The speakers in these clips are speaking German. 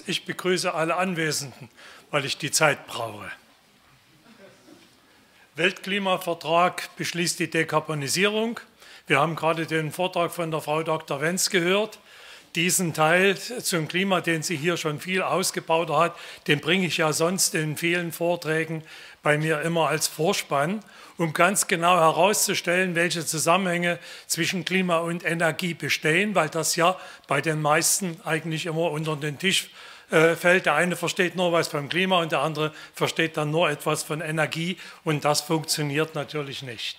Ich begrüße alle Anwesenden, weil ich die Zeit brauche. Weltklimavertrag beschließt die Dekarbonisierung. Wir haben gerade den Vortrag von der Frau Dr. Wenz gehört. Diesen Teil zum Klima, den sie hier schon viel ausgebaut hat, den bringe ich ja sonst in vielen Vorträgen bei mir immer als Vorspann, um ganz genau herauszustellen, welche Zusammenhänge zwischen Klima und Energie bestehen, weil das ja bei den meisten eigentlich immer unter den Tisch fällt. Der eine versteht nur was vom Klima und der andere versteht dann nur etwas von Energie und das funktioniert natürlich nicht.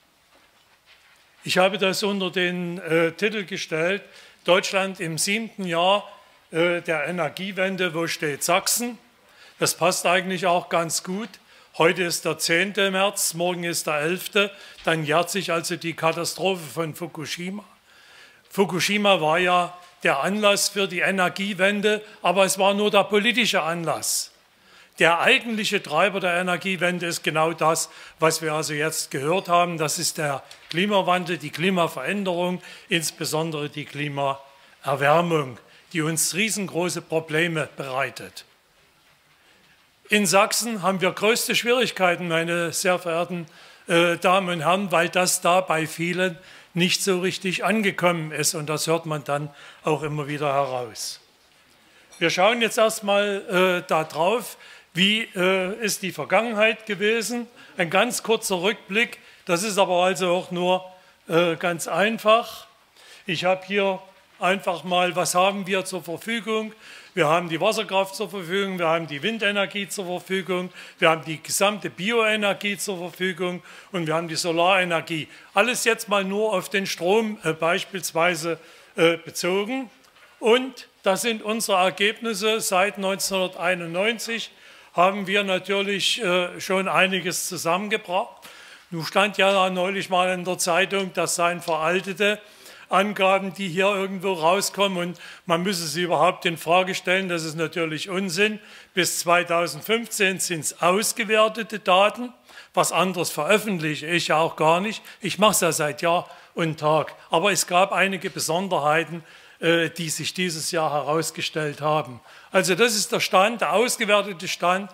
Ich habe das unter den Titel gestellt, Deutschland im 7. Jahr der Energiewende, wo steht Sachsen? Das passt eigentlich auch ganz gut. Heute ist der 10. März, morgen ist der 11. Dann jährt sich also die Katastrophe von Fukushima. Fukushima war ja der Anlass für die Energiewende, aber es war nur der politische Anlass. Der eigentliche Treiber der Energiewende ist genau das, was wir also jetzt gehört haben. Das ist der Klimawandel, die Klimaveränderung, insbesondere die Klimaerwärmung, die uns riesengroße Probleme bereitet. In Sachsen haben wir größte Schwierigkeiten, meine sehr verehrten Damen und Herren, weil das da bei vielen nicht so richtig angekommen ist und das hört man dann auch immer wieder heraus. Wir schauen jetzt erstmal darauf, wie ist die Vergangenheit gewesen. Ein ganz kurzer Rückblick, das ist aber also auch nur ganz einfach. Ich habe hier einfach mal, was haben wir zur Verfügung? Wir haben die Wasserkraft zur Verfügung, wir haben die Windenergie zur Verfügung, wir haben die gesamte Bioenergie zur Verfügung und wir haben die Solarenergie. Alles jetzt mal nur auf den Strom beispielsweise bezogen. Und das sind unsere Ergebnisse. Seit 1991 haben wir natürlich schon einiges zusammengebracht. Nun stand ja neulich mal in der Zeitung, das seien veraltete Angaben, die hier irgendwo rauskommen und man müsse sie überhaupt in Frage stellen. Das ist natürlich Unsinn. Bis 2015 sind es ausgewertete Daten. Was anderes veröffentliche ich ja auch gar nicht. Ich mache es ja seit Jahr und Tag. Aber es gab einige Besonderheiten, die sich dieses Jahr herausgestellt haben. Also das ist der Stand, der ausgewertete Stand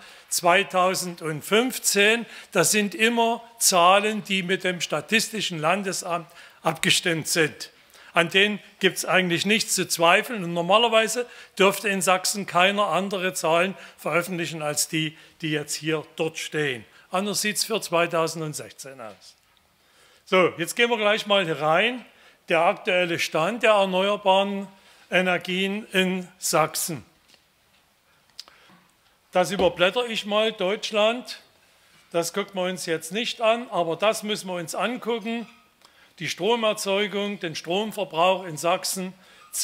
2015. Das sind immer Zahlen, die mit dem Statistischen Landesamt abgestimmt sind. An denen gibt es eigentlich nichts zu zweifeln. Und normalerweise dürfte in Sachsen keiner andere Zahlen veröffentlichen als die, die jetzt hier dort stehen. Anders sieht es für 2016 aus. So, jetzt gehen wir gleich mal hier rein. Der aktuelle Stand der erneuerbaren Energien in Sachsen. Das überblätter ich mal, Deutschland. Das gucken wir uns jetzt nicht an, aber das müssen wir uns angucken. Die Stromerzeugung, den Stromverbrauch in Sachsen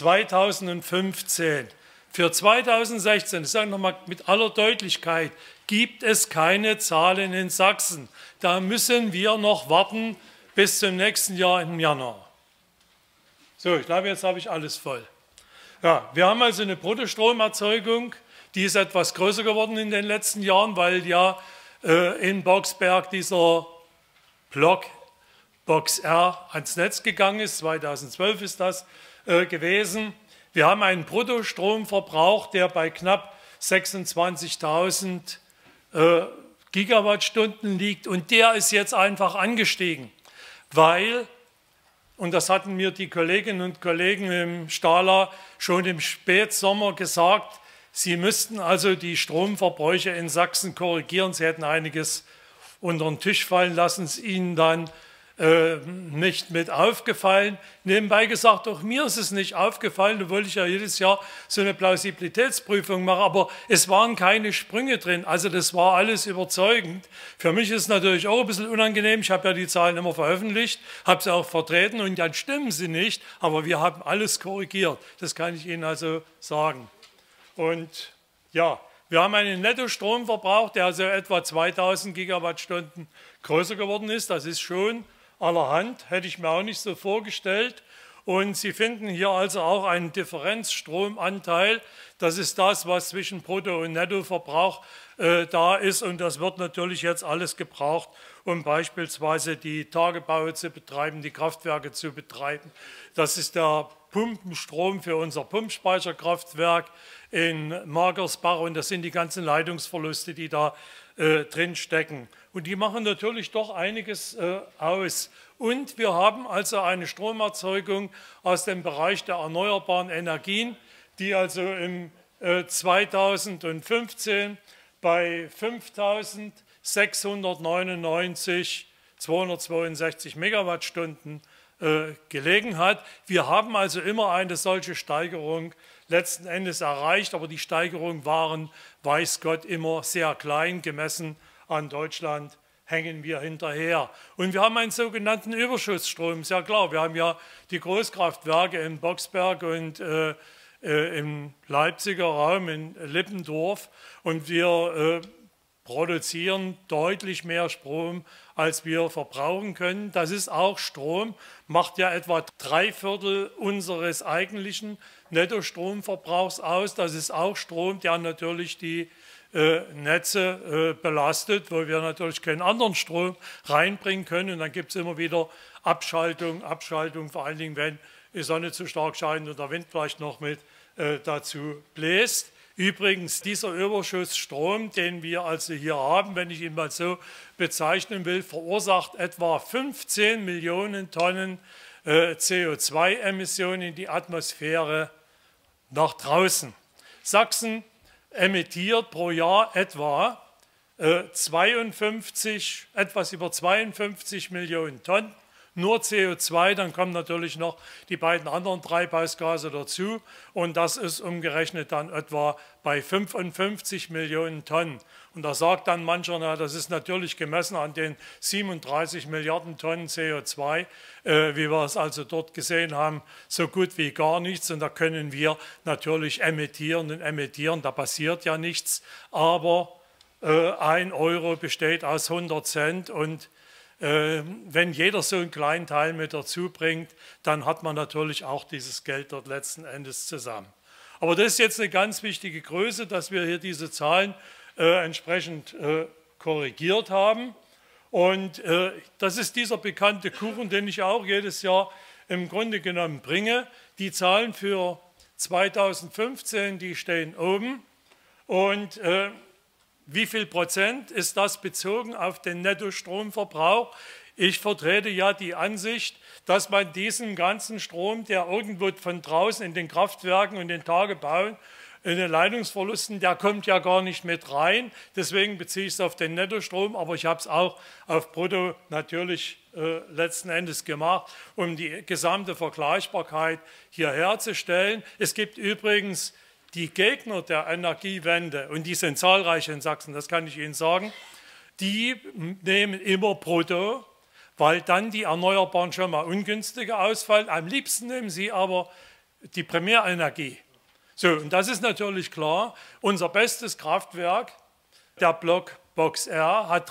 2015. Für 2016, ich sage nochmal mit aller Deutlichkeit, gibt es keine Zahlen in Sachsen. Da müssen wir noch warten bis zum nächsten Jahr im Januar. So, ich glaube, jetzt habe ich alles voll. Ja, wir haben also eine Bruttostromerzeugung, die ist etwas größer geworden in den letzten Jahren, weil ja in Boxberg dieser Block Box R ans Netz gegangen ist, 2012 ist das gewesen. Wir haben einen Bruttostromverbrauch, der bei knapp 26.000 Gigawattstunden liegt und der ist jetzt einfach angestiegen, weil, und das hatten mir die Kolleginnen und Kollegen im Stahler schon im Spätsommer gesagt, sie müssten also die Stromverbräuche in Sachsen korrigieren, sie hätten einiges unter den Tisch fallen lassen, es ihnen dann nicht mit aufgefallen. Nebenbei gesagt, auch mir ist es nicht aufgefallen, obwohl ich ja jedes Jahr so eine Plausibilitätsprüfung mache, aber es waren keine Sprünge drin, also das war alles überzeugend. Für mich ist es natürlich auch ein bisschen unangenehm, ich habe ja die Zahlen immer veröffentlicht, habe sie auch vertreten und dann stimmen sie nicht, aber wir haben alles korrigiert, das kann ich Ihnen also sagen. Und ja, wir haben einen Nettostromverbrauch, der also etwa 2000 Gigawattstunden größer geworden ist, das ist schon allerhand, hätte ich mir auch nicht so vorgestellt. Und Sie finden hier also auch einen Differenzstromanteil. Das ist das, was zwischen Brutto- und Nettoverbrauch da ist. Und das wird natürlich jetzt alles gebraucht, um beispielsweise die Tagebaue zu betreiben, die Kraftwerke zu betreiben. Das ist der pumpen Strom für unser Pumpspeicherkraftwerk in Magersbach und das sind die ganzen Leitungsverluste, die da drin stecken. Und die machen natürlich doch einiges aus. Und wir haben also eine Stromerzeugung aus dem Bereich der erneuerbaren Energien, die also im 2015 bei 5.699,262 Megawattstunden gelegen hat. Wir haben also immer eine solche Steigerung letzten Endes erreicht, aber die Steigerungen waren, weiß Gott, immer sehr klein. Gemessen an Deutschland hängen wir hinterher. Und wir haben einen sogenannten Überschussstrom, sehr klar. Wir haben ja die Großkraftwerke in Boxberg und im Leipziger Raum in Lippendorf und wir produzieren deutlich mehr Strom, als wir verbrauchen können. Das ist auch Strom, macht ja etwa 3/4 unseres eigentlichen Nettostromverbrauchs aus. Das ist auch Strom, der natürlich die Netze belastet, wo wir natürlich keinen anderen Strom reinbringen können. Und dann gibt es immer wieder Abschaltung, vor allen Dingen, wenn die Sonne zu stark scheint und der Wind vielleicht noch mit dazu bläst. Übrigens, dieser Überschussstrom, den wir also hier haben, wenn ich ihn mal so bezeichnen will, verursacht etwa 15 Millionen Tonnen CO2-Emissionen in die Atmosphäre nach draußen. Sachsen emittiert pro Jahr etwa etwas über 52 Millionen Tonnen. Nur CO2, dann kommen natürlich noch die beiden anderen Treibhausgase dazu und das ist umgerechnet dann etwa bei 55 Millionen Tonnen. Und da sagt dann mancher, na, das ist natürlich gemessen an den 37 Milliarden Tonnen CO2, wie wir es also dort gesehen haben, so gut wie gar nichts. Und da können wir natürlich emittieren und emittieren, da passiert ja nichts. Aber 1 Euro besteht aus 100 Cent und wenn jeder so einen kleinen Teil mit dazu bringt, dann hat man natürlich auch dieses Geld dort letzten Endes zusammen. Aber das ist jetzt eine ganz wichtige Größe, dass wir hier diese Zahlen entsprechend korrigiert haben. Und das ist dieser bekannte Kuchen, den ich auch jedes Jahr im Grunde genommen bringe. Die Zahlen für 2015, die stehen oben. Und wie viel Prozent ist das bezogen auf den Nettostromverbrauch? Ich vertrete ja die Ansicht, dass man diesen ganzen Strom, der irgendwo von draußen in den Kraftwerken und den Tagebauen, in den Leitungsverlusten, der kommt ja gar nicht mit rein. Deswegen beziehe ich es auf den Nettostrom, aber ich habe es auch auf Brutto natürlich letzten Endes gemacht, um die gesamte Vergleichbarkeit hier herzustellen. Es gibt übrigens die Gegner der Energiewende, und die sind zahlreich in Sachsen, das kann ich Ihnen sagen, die nehmen immer brutto, weil dann die Erneuerbaren schon mal ungünstiger ausfallen. Am liebsten nehmen sie aber die Primärenergie. So, und das ist natürlich klar. Unser bestes Kraftwerk, der Block Box R, hat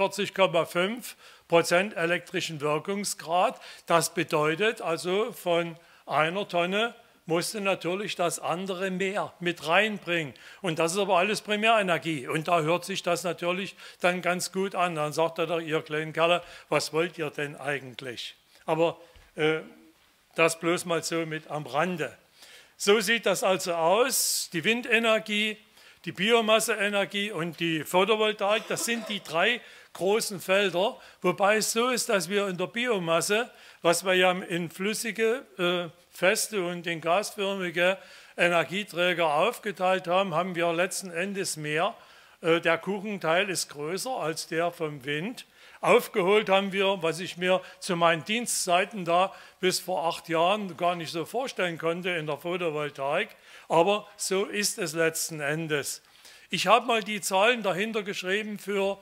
43,5% elektrischen Wirkungsgrad. Das bedeutet also, von 1 Tonne musste natürlich das andere mehr mit reinbringen. Und das ist aber alles Primärenergie. Und da hört sich das natürlich dann ganz gut an. Dann sagt er doch, ihr kleinen Kerle, was wollt ihr denn eigentlich? Aber das bloß mal so mit am Rande. So sieht das also aus. Die Windenergie, die Biomasseenergie und die Photovoltaik, das sind die 3 großen Felder. Wobei es so ist, dass wir in der Biomasse, was wir ja in flüssige, feste und in gasförmige Energieträger aufgeteilt haben, haben wir letzten Endes mehr. Der Kuchenteil ist größer als der vom Wind. Aufgeholt haben wir, was ich mir zu meinen Dienstzeiten da bis vor 8 Jahren gar nicht so vorstellen konnte in der Photovoltaik. Aber so ist es letzten Endes. Ich habe mal die Zahlen dahinter geschrieben für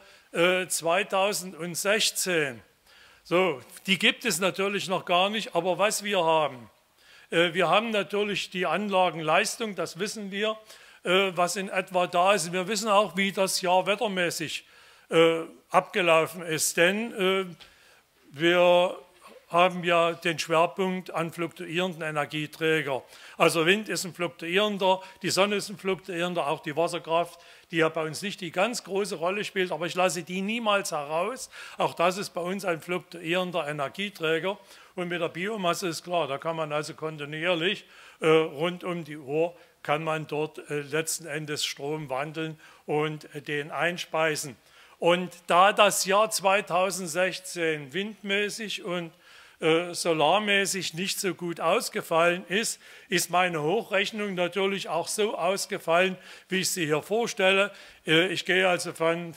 2016. So, die gibt es natürlich noch gar nicht, aber was wir haben natürlich die Anlagenleistung, das wissen wir, was in etwa da ist. Wir wissen auch, wie das Jahr wettermäßig abgelaufen ist, denn wir haben wir den Schwerpunkt an fluktuierenden Energieträgern. Also Wind ist ein fluktuierender, die Sonne ist ein fluktuierender, auch die Wasserkraft, die ja bei uns nicht die ganz große Rolle spielt, aber ich lasse die niemals heraus. Auch das ist bei uns ein fluktuierender Energieträger. Und mit der Biomasse ist klar, da kann man also kontinuierlich rund um die Uhr kann man dort letzten Endes Strom wandeln und den einspeisen. Und da das Jahr 2016 windmäßig und solarmäßig nicht so gut ausgefallen ist, ist meine Hochrechnung natürlich auch so ausgefallen, wie ich sie hier vorstelle. Ich gehe also von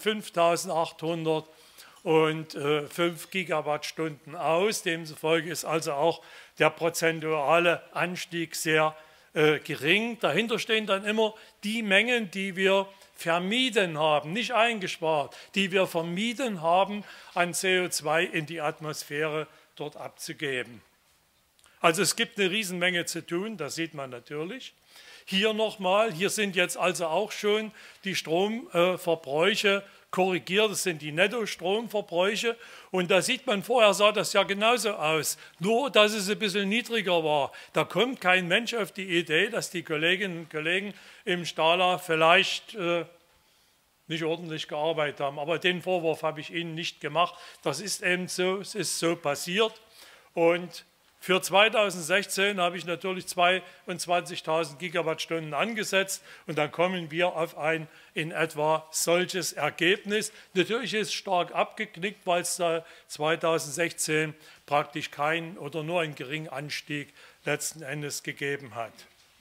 5.805 Gigawattstunden aus. Demzufolge ist also auch der prozentuale Anstieg sehr gering. Dahinter stehen dann immer die Mengen, die wir vermieden haben, nicht eingespart, die wir vermieden haben, an CO2 in die Atmosphäre dort abzugeben. Also es gibt eine Riesenmenge zu tun, das sieht man natürlich. Hier nochmal, hier sind jetzt also auch schon die Stromverbräuche korrigiert, das sind die Nettostromverbräuche und da sieht man, vorher sah das ja genauso aus, nur dass es ein bisschen niedriger war. Da kommt kein Mensch auf die Idee, dass die Kolleginnen und Kollegen im Stahler vielleicht nicht ordentlich gearbeitet haben, aber den Vorwurf habe ich Ihnen nicht gemacht. Das ist eben so, es ist so passiert und für 2016 habe ich natürlich 22.000 Gigawattstunden angesetzt und dann kommen wir auf ein in etwa solches Ergebnis. Natürlich ist es stark abgeknickt, weil es da 2016 praktisch keinen oder nur einen geringen Anstieg letzten Endes gegeben hat.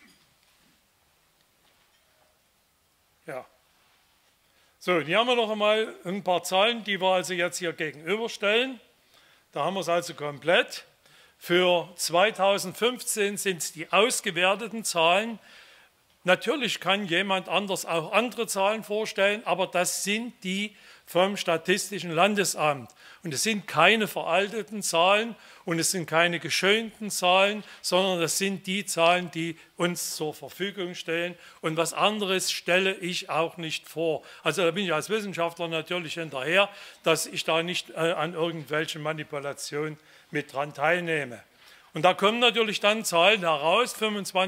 Ja. So, hier haben wir noch einmal ein paar Zahlen, die wir also jetzt hier gegenüberstellen. Da haben wir es also komplett. Für 2015 sind es die ausgewerteten Zahlen. Natürlich kann jemand anders auch andere Zahlen vorstellen, aber das sind die vom Statistischen Landesamt. Und es sind keine veralteten Zahlen und es sind keine geschönten Zahlen, sondern das sind die Zahlen, die uns zur Verfügung stellen. Und was anderes stelle ich auch nicht vor. Also da bin ich als Wissenschaftler natürlich hinterher, dass ich da nicht an irgendwelchen Manipulationen mit dran teilnehme. Und da kommen natürlich dann Zahlen heraus,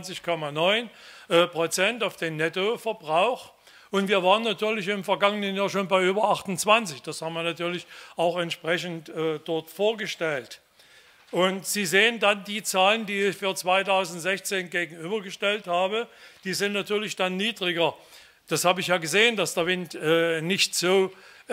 25,9% auf den Nettoverbrauch. Und wir waren natürlich im vergangenen Jahr schon bei über 28. Das haben wir natürlich auch entsprechend dort vorgestellt. Und Sie sehen dann die Zahlen, die ich für 2016 gegenübergestellt habe, die sind natürlich dann niedriger. Das habe ich ja gesehen, dass der Wind nicht so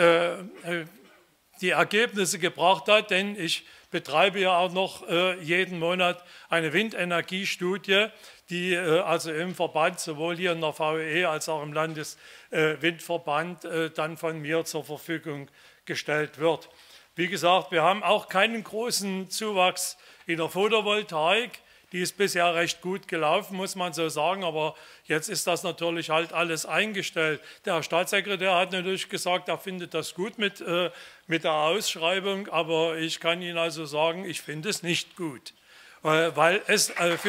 die Ergebnisse gebracht hat, denn ich betreibe ja auch noch jeden Monat eine Windenergiestudie, die also im Verband, sowohl hier in der VEE als auch im Landeswindverband, dann von mir zur Verfügung gestellt wird. Wie gesagt, wir haben auch keinen großen Zuwachs in der Photovoltaik. Die ist bisher recht gut gelaufen, muss man so sagen, aber jetzt ist das natürlich halt alles eingestellt. Der Herr Staatssekretär hat natürlich gesagt, er findet das gut mit der Ausschreibung, aber ich kann Ihnen also sagen, ich finde es nicht gut, weil es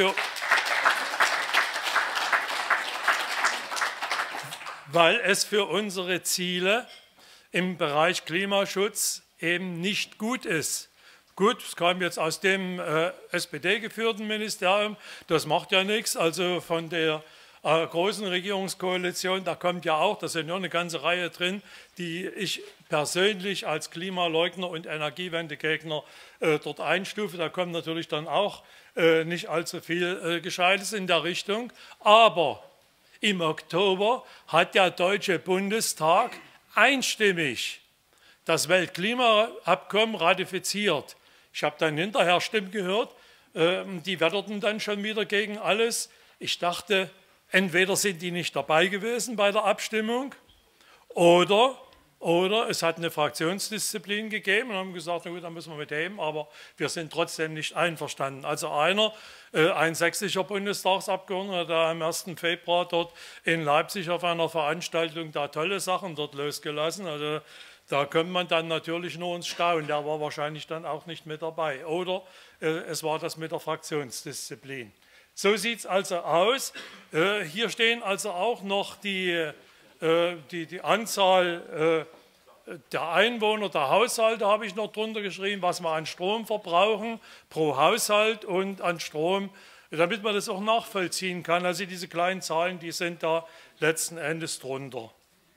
für unsere Ziele im Bereich Klimaschutz eben nicht gut ist. Gut, es kam jetzt aus dem SPD-geführten Ministerium, das macht ja nichts, also von der großen Regierungskoalition, da kommt ja auch, da sind ja eine ganze Reihe drin, die ich persönlich als Klimaleugner und Energiewendegegner dort einstufe. Da kommt natürlich dann auch nicht allzu viel Gescheites in der Richtung, aber im Oktober hat der Deutsche Bundestag einstimmig das Weltklimaabkommen ratifiziert. Ich habe dann hinterher Stimmen gehört, die wetterten dann schon wieder gegen alles. Ich dachte, entweder sind die nicht dabei gewesen bei der Abstimmung oder es hat eine Fraktionsdisziplin gegeben und haben gesagt, na gut, dann müssen wir mit dem, aber wir sind trotzdem nicht einverstanden. Also ein sächsischer Bundestagsabgeordneter, der am 1. Februar dort in Leipzig auf einer Veranstaltung da tolle Sachen dort losgelassen, also da kommt man dann natürlich nur ins Staunen, der war wahrscheinlich dann auch nicht mit dabei. Oder es war das mit der Fraktionsdisziplin. So sieht es also aus. Hier stehen also auch noch die Anzahl der Einwohner, der Haushalte habe ich noch drunter geschrieben, was wir an Strom verbrauchen pro Haushalt und an Strom, damit man das auch nachvollziehen kann. Also diese kleinen Zahlen, die sind da letzten Endes drunter.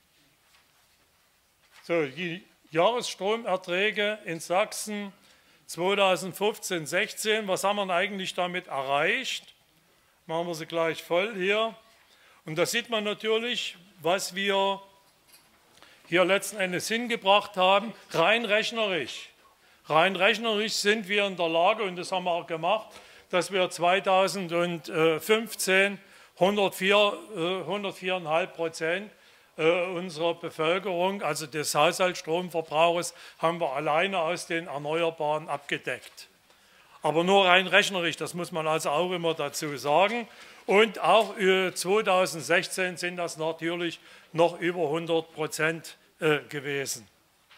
So, die Jahresstromerträge in Sachsen 2015-16, was haben wir denn eigentlich damit erreicht? Machen wir sie gleich voll hier. Und da sieht man natürlich, was wir hier letzten Endes hingebracht haben, rein rechnerisch. Rein rechnerisch sind wir in der Lage, und das haben wir auch gemacht, dass wir 2015 104,5% unserer Bevölkerung, also des Haushaltsstromverbrauchs, haben wir alleine aus den Erneuerbaren abgedeckt. Aber nur rein rechnerisch, das muss man also auch immer dazu sagen. Und auch 2016 sind das natürlich noch über 100% gewesen.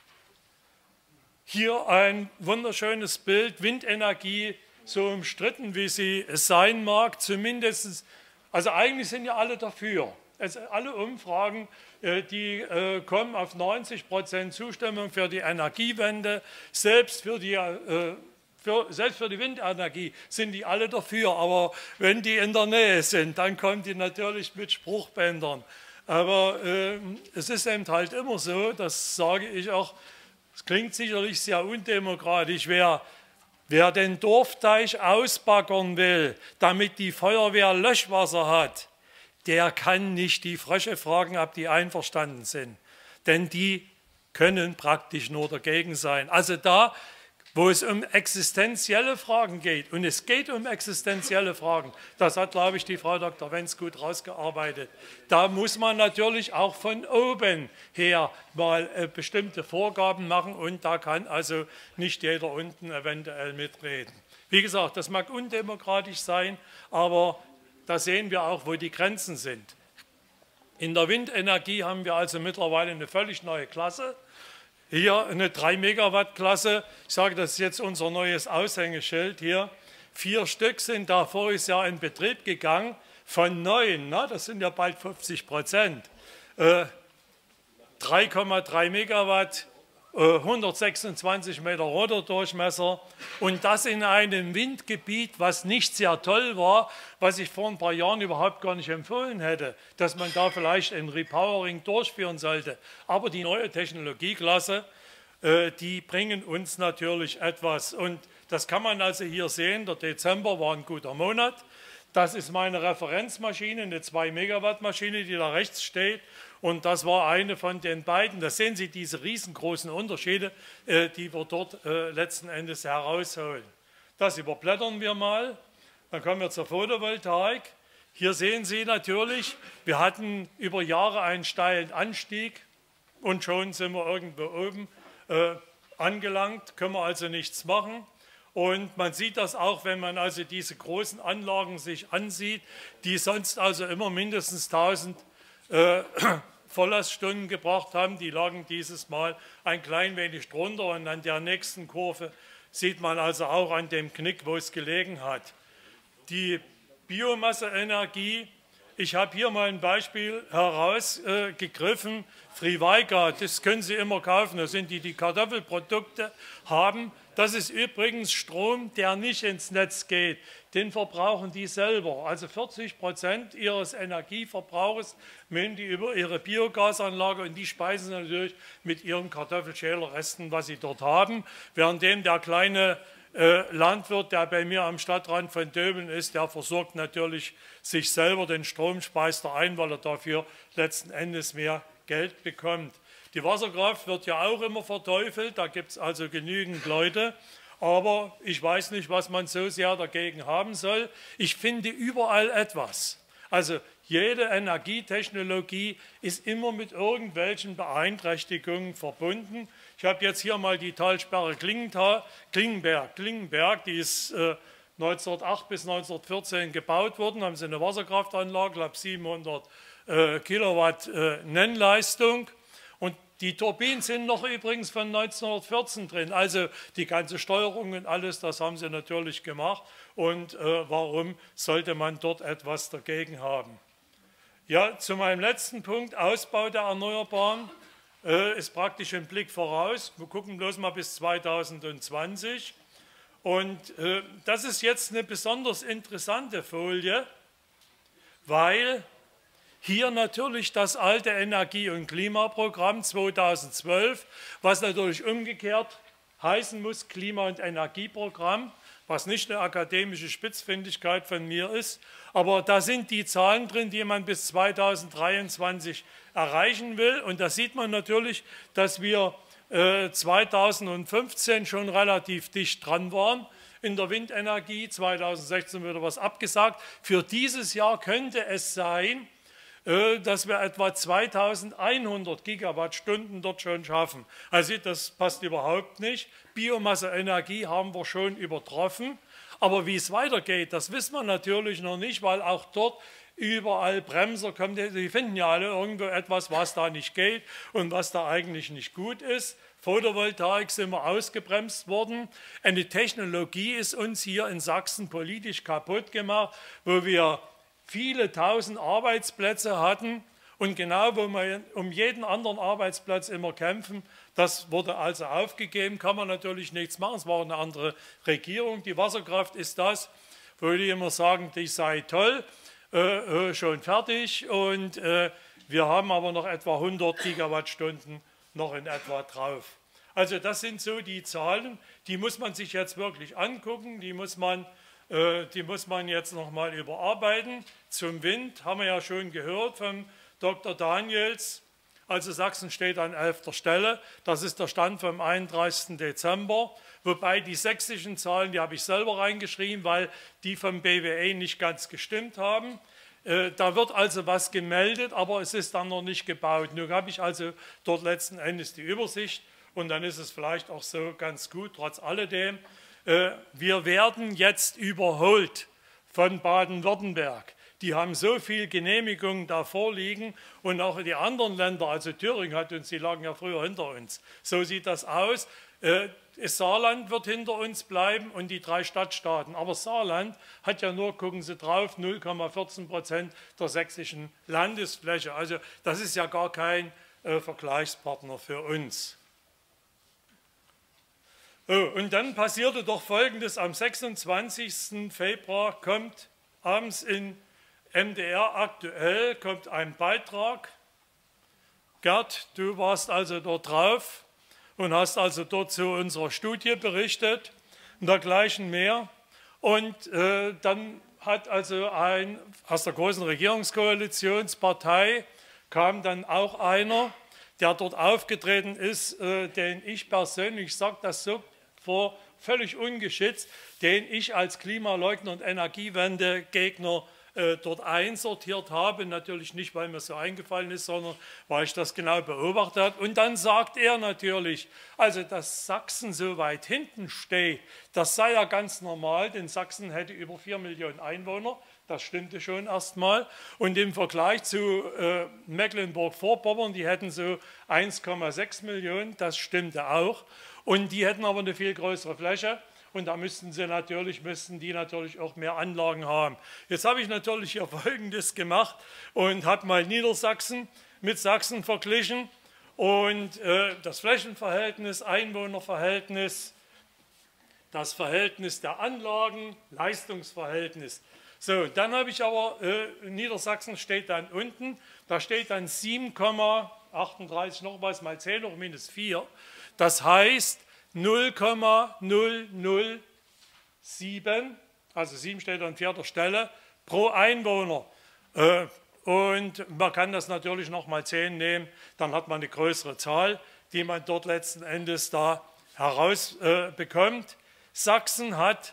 Hier ein wunderschönes Bild, Windenergie, so umstritten wie sie es sein mag, zumindest, also eigentlich sind ja alle dafür. Also alle Umfragen, die kommen auf 90% Zustimmung für die Energiewende, selbst für die Windenergie sind die alle dafür, aber wenn die in der Nähe sind, dann kommen die natürlich mit Spruchbändern. Aber es ist eben halt immer so, das sage ich auch, es klingt sicherlich sehr undemokratisch, wer den Dorfteich ausbaggern will, damit die Feuerwehr Löschwasser hat, der kann nicht die Frösche fragen, ob die einverstanden sind. Denn die können praktisch nur dagegen sein. Also da, wo es um existenzielle Fragen geht, und es geht um existenzielle Fragen, das hat, glaube ich, die Frau Dr. Wenz gut rausgearbeitet, da muss man natürlich auch von oben her mal bestimmte Vorgaben machen und da kann also nicht jeder unten eventuell mitreden. Wie gesagt, das mag undemokratisch sein, aber da sehen wir auch, wo die Grenzen sind. In der Windenergie haben wir also mittlerweile eine völlig neue Klasse. Hier eine 3-Megawatt-Klasse. Ich sage, das ist jetzt unser neues Aushängeschild hier. 4 Stück sind da voriges Jahr in Betrieb gegangen, von 9, das sind ja bald 50%. 3,3 Megawatt, 126 Meter Rotordurchmesser und das in einem Windgebiet, was nicht sehr toll war, was ich vor ein paar Jahren überhaupt gar nicht empfohlen hätte, dass man da vielleicht ein Repowering durchführen sollte. Aber die neue Technologieklasse, die bringen uns natürlich etwas und das kann man also hier sehen, der Dezember war ein guter Monat. Das ist meine Referenzmaschine, eine 2-Megawatt-Maschine, die da rechts steht. Und das war eine von den beiden. Da sehen Sie diese riesengroßen Unterschiede, die wir dort letzten Endes herausholen. Das überblättern wir mal. Dann kommen wir zur Photovoltaik. Hier sehen Sie natürlich, wir hatten über Jahre einen steilen Anstieg und schon sind wir irgendwo oben angelangt, können wir also nichts machen. Und man sieht das auch, wenn man also diese großen Anlagen sich ansieht, die sonst also immer mindestens 1000 Volllaststunden gebracht haben. Die lagen dieses Mal ein klein wenig drunter und an der nächsten Kurve sieht man also auch an dem Knick, wo es gelegen hat. Die Biomasseenergie, ich habe hier mal ein Beispiel herausgegriffen, Friweiga, das können Sie immer kaufen, das sind die Kartoffelprodukte haben. Das ist übrigens Strom, der nicht ins Netz geht, den verbrauchen die selber. Also 40% ihres Energieverbrauchs nehmen die über ihre Biogasanlage und die speisen sie natürlich mit ihren Kartoffelschälerresten, was sie dort haben. Währenddem der kleine Landwirt, der bei mir am Stadtrand von Döbeln ist, der versorgt natürlich sich selber, den Strom speist er ein, weil er dafür letzten Endes mehr Geld bekommt. Die Wasserkraft wird ja auch immer verteufelt, da gibt es also genügend Leute, aber ich weiß nicht, was man so sehr dagegen haben soll. Ich finde überall etwas. Also jede Energietechnologie ist immer mit irgendwelchen Beeinträchtigungen verbunden. Ich habe jetzt hier mal die Talsperre Klingenberg, die ist 1908 bis 1914 gebaut worden, haben sie eine Wasserkraftanlage, glaube 700 Kilowatt Nennleistung. Und die Turbinen sind noch übrigens von 1914 drin, also die ganze Steuerung und alles, das haben sie natürlich gemacht. Und warum sollte man dort etwas dagegen haben? Ja, zu meinem letzten Punkt, Ausbau der Erneuerbaren. ist praktisch ein Blick voraus. Wir gucken bloß mal bis 2020. Und das ist jetzt eine besonders interessante Folie, weil hier natürlich das alte Energie- und Klimaprogramm 2012, was natürlich umgekehrt heißen muss, Klima- und Energieprogramm, was nicht eine akademische Spitzfindigkeit von mir ist, aber da sind die Zahlen drin, die man bis 2023 erreichen will. Und da sieht man natürlich, dass wir 2015 schon relativ dicht dran waren in der Windenergie, 2016 wird was abgesagt. Für dieses Jahr könnte es sein, dass wir etwa 2100 Gigawattstunden dort schon schaffen. Also das passt überhaupt nicht. Biomasseenergie haben wir schon übertroffen. Aber wie es weitergeht, das wissen wir natürlich noch nicht, weil auch dort überall Bremser kommen. Die finden ja alle irgendwo etwas, was da nicht geht und was da eigentlich nicht gut ist. Photovoltaik sind wir ausgebremst worden. Eine Technologie ist uns hier in Sachsen politisch kaputt gemacht, wo wir viele tausend Arbeitsplätze hatten und genau, wo wir um jeden anderen Arbeitsplatz immer kämpfen, das wurde also aufgegeben, kann man natürlich nichts machen, es war eine andere Regierung. Die Wasserkraft ist das, wo die immer sagen, die sei toll, schon fertig und wir haben aber noch etwa 100 Gigawattstunden noch in etwa drauf. Also das sind so die Zahlen, die muss man sich jetzt wirklich angucken, die muss man jetzt nochmal überarbeiten. Zum Wind haben wir ja schon gehört vom Dr. Daniels. Also Sachsen steht an 11. Stelle. Das ist der Stand vom 31. Dezember. Wobei die sächsischen Zahlen, die habe ich selber reingeschrieben, weil die vom BWE nicht ganz gestimmt haben. Da wird also was gemeldet, aber es ist dann noch nicht gebaut. Nun habe ich also dort letzten Endes die Übersicht und dann ist es vielleicht auch so ganz gut, trotz alledem. Wir werden jetzt überholt von Baden-Württemberg. Die haben so viel Genehmigungen da vorliegen und auch die anderen Länder, also Thüringen hat uns, die lagen ja früher hinter uns. So sieht das aus. Das Saarland wird hinter uns bleiben und die 3 Stadtstaaten. Aber Saarland hat ja nur, gucken Sie drauf, 0,14% der sächsischen Landesfläche. Also das ist ja gar kein Vergleichspartner für uns. Oh, und dann passierte doch Folgendes: Am 26. Februar kommt abends in MDR aktuell kommt ein Beitrag. Gerd, du warst also dort drauf und hast also dort zu unserer Studie berichtet und dergleichen mehr. Und dann hat also aus der großen Regierungskoalitionspartei kam dann auch einer, der dort aufgetreten ist, den ich persönlich, sage das so völlig ungeschützt, den ich als Klimaleugner und Energiewendegegner dort einsortiert habe, natürlich nicht, weil mir so eingefallen ist, sondern weil ich das genau beobachtet habe. Und dann sagt er natürlich, also dass Sachsen so weit hinten steht, das sei ja ganz normal, denn Sachsen hätte über 4 Millionen Einwohner, das stimmte schon erstmal. Und im Vergleich zu Mecklenburg-Vorpommern, die hätten so 1,6 Millionen, das stimmte auch. Und die hätten aber eine viel größere Fläche. Und da müssten die natürlich auch mehr Anlagen haben. Jetzt habe ich natürlich hier Folgendes gemacht und habe mal Niedersachsen mit Sachsen verglichen und das Flächenverhältnis, Einwohnerverhältnis, das Verhältnis der Anlagen, Leistungsverhältnis. So, dann habe ich aber, Niedersachsen steht dann unten, da steht dann 7,38 noch was mal 10 hoch minus 4. Das heißt, 0,007, also 7 steht an 4. Stelle, pro Einwohner. Und man kann das natürlich noch mal 10 nehmen, dann hat man eine größere Zahl, die man dort letzten Endes da herausbekommt. Sachsen hat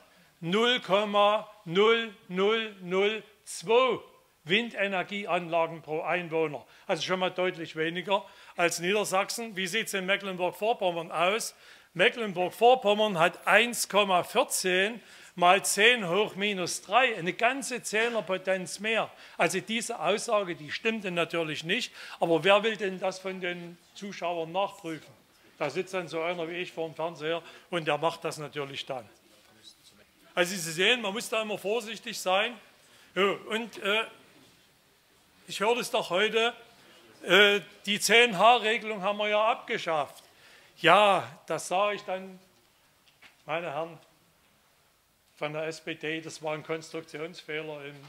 0,0002 Windenergieanlagen pro Einwohner, also schon mal deutlich weniger als Niedersachsen. Wie sieht es in Mecklenburg-Vorpommern aus? Mecklenburg-Vorpommern hat 1,14 mal 10 hoch minus 3, eine ganze Zehnerpotenz mehr. Also diese Aussage, die stimmte natürlich nicht, aber wer will denn das von den Zuschauern nachprüfen? Da sitzt dann so einer wie ich vor dem Fernseher und der macht das natürlich dann. Also Sie sehen, man muss da immer vorsichtig sein. Und ich höre das doch heute, die 10H-Regelung haben wir ja abgeschafft. Ja, das sage ich dann, meine Herren von der SPD, das war ein Konstruktionsfehler im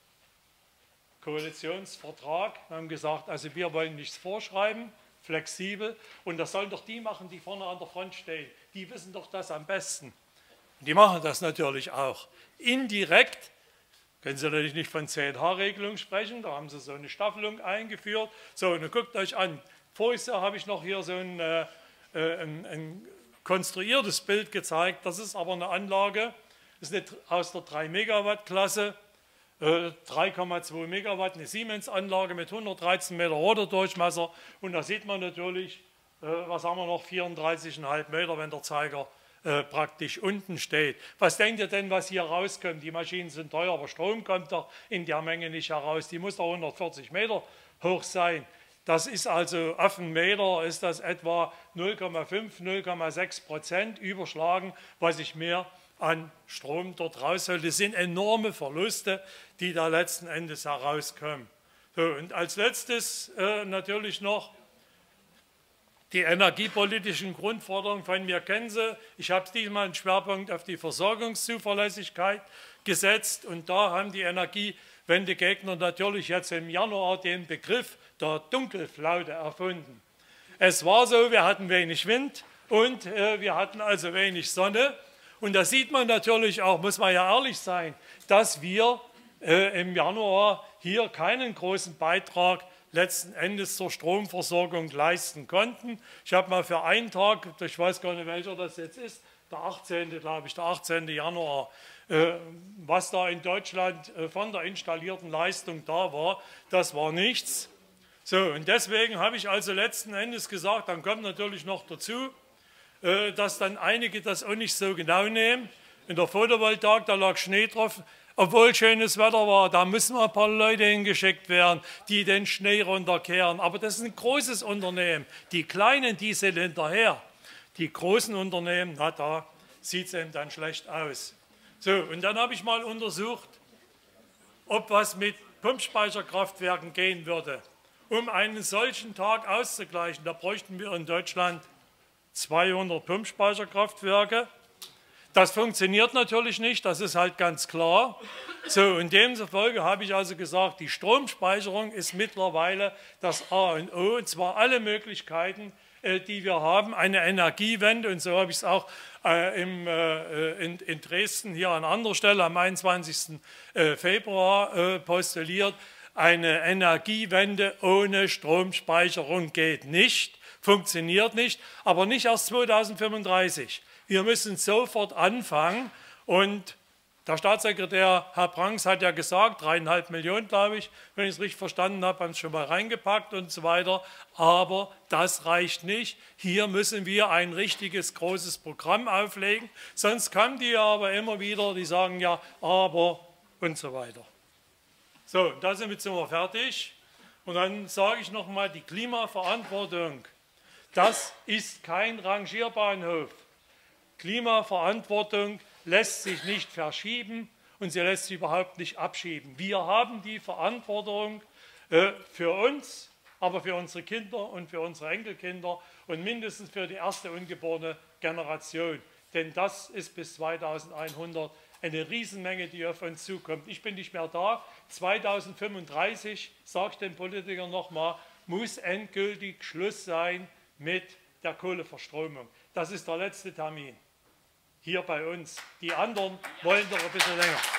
Koalitionsvertrag. Wir haben gesagt, also wir wollen nichts vorschreiben, flexibel, und das sollen doch die machen, die vorne an der Front stehen. Die wissen doch das am besten. Und die machen das natürlich auch. Indirekt können Sie natürlich nicht von 10H-Regelung sprechen, da haben Sie so eine Staffelung eingeführt. So, und guckt euch an, vorher habe ich noch hier so ein konstruiertes Bild gezeigt, das ist aber eine Anlage, das ist aus der 3-Megawatt-Klasse, 3,2 Megawatt, eine Siemens-Anlage mit 113 Meter Rotordurchmesser, und da sieht man natürlich, was haben wir noch, 34,5 Meter, wenn der Zeiger praktisch unten steht. Was denkt ihr denn, was hier rauskommt? Die Maschinen sind teuer, aber Strom kommt doch in der Menge nicht heraus. Die muss doch 140 Meter hoch sein. Das ist also auf einen Meter, ist das etwa 0,5, 0,6% überschlagen, was ich mehr an Strom dort raushole. Das sind enorme Verluste, die da letzten Endes herauskommen. So, und als letztes natürlich noch die energiepolitischen Grundforderungen von mir kennen Sie. Ich habe diesmal einen Schwerpunkt auf die Versorgungszuverlässigkeit gesetzt, und da haben die Energiewendegegner natürlich jetzt im Januar den Begriff der Dunkelflaute erfunden. Es war so, wir hatten wenig Wind und wir hatten also wenig Sonne, und da sieht man natürlich auch, muss man ja ehrlich sein, dass wir im Januar hier keinen großen Beitrag letzten Endes zur Stromversorgung leisten konnten. Ich habe mal für einen Tag, ich weiß gar nicht, welcher das jetzt ist, der 18. glaube ich, der 18. Januar, was da in Deutschland von der installierten Leistung da war, das war nichts. So, und deswegen habe ich also letzten Endes gesagt, dann kommt natürlich noch dazu, dass dann einige das auch nicht so genau nehmen. In der Photovoltaik, da lag Schnee drauf, obwohl schönes Wetter war, da müssen mal ein paar Leute hingeschickt werden, die den Schnee runterkehren. Aber das ist ein großes Unternehmen. Die Kleinen, die sind hinterher. Die großen Unternehmen, na, da sieht es eben dann schlecht aus. So, und dann habe ich mal untersucht, ob was mit Pumpspeicherkraftwerken gehen würde. Um einen solchen Tag auszugleichen, da bräuchten wir in Deutschland 200 Pumpspeicherkraftwerke. Das funktioniert natürlich nicht, das ist halt ganz klar. So, und demzufolge habe ich also gesagt, die Stromspeicherung ist mittlerweile das A und O, und zwar alle Möglichkeiten, die wir haben, eine Energiewende, und so habe ich es auch in Dresden hier an anderer Stelle am 21. Februar postuliert. Eine Energiewende ohne Stromspeicherung geht nicht, funktioniert nicht, aber nicht erst 2035. Wir müssen sofort anfangen, und der Staatssekretär Herr Brangs hat ja gesagt, 3,5 Millionen, glaube ich, wenn ich es richtig verstanden habe, haben es schon mal reingepackt und so weiter, aber das reicht nicht. Hier müssen wir ein richtiges, großes Programm auflegen, sonst kommen die aber immer wieder, die sagen ja, aber und so weiter. So, da sind wir fertig, und dann sage ich noch mal, die Klimaverantwortung, das ist kein Rangierbahnhof. Klimaverantwortung lässt sich nicht verschieben, und sie lässt sich überhaupt nicht abschieben. Wir haben die Verantwortung für uns, aber für unsere Kinder und für unsere Enkelkinder und mindestens für die erste ungeborene Generation. Denn das ist bis 2100 eine Riesenmenge, die auf uns zukommt. Ich bin nicht mehr da. 2035, sage ich den Politikern nochmal, muss endgültig Schluss sein mit der Kohleverstromung. Das ist der letzte Termin hier bei uns. Die anderen wollen doch ein bisschen länger.